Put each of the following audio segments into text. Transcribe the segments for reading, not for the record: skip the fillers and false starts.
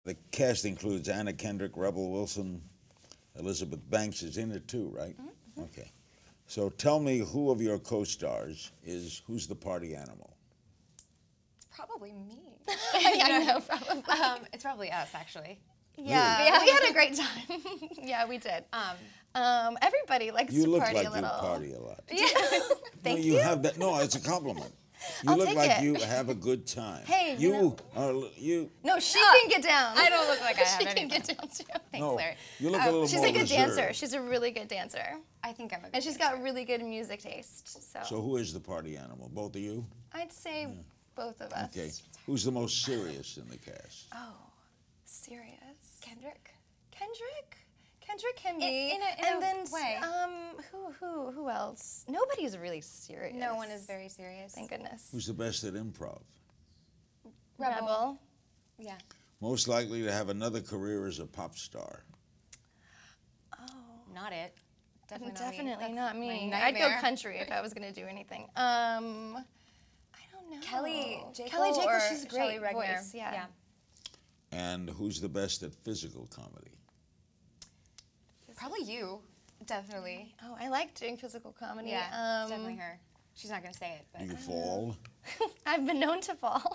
The cast includes Anna Kendrick, Rebel Wilson, Elizabeth Banks is in it too, right? Mm-hmm. Okay. So tell me who of your co-stars who's the party animal? It's probably me. I know, probably. It's probably us, actually. Yeah, Really? we had a great time. Yeah, we did. Everybody likes to party a little. You look like you party a lot. Yeah. Thank you. Have that. No, it's a compliment. You I'll look take like it. you have a good time. Hey, you No, she can get down. I don't look like I have She anything. can get down too. Thanks, no, Larry. you look a little She's more a good reserved. dancer. She's a really good dancer. I think I'm a good And she's got really good music taste. So who is the party animal? Both of you? I'd say both of us. Okay. Who's the most serious in the cast? Oh, serious. Kendrick. Kendrick can be. In a way. Who else? Nobody's really serious. No one is very serious. Thank goodness. Who's the best at improv? Rebel. Yeah. Most likely to have another career as a pop star? Oh. Not it. Definitely not me. my I'd go nightmare. country if I was going to do anything. I don't know. Kelly Jacob Jacob, or she's Shelley great Regner. voice. Yeah. And who's the best at physical comedy? Probably you. Definitely. Oh, I like doing physical comedy. Yeah. It's definitely her. She's not gonna say it, but Do you fall? I've been known to fall.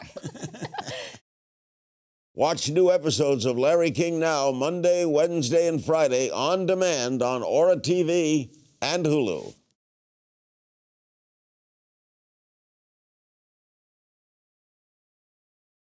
Watch new episodes of Larry King Now Monday, Wednesday, and Friday on demand on Aura TV and Hulu.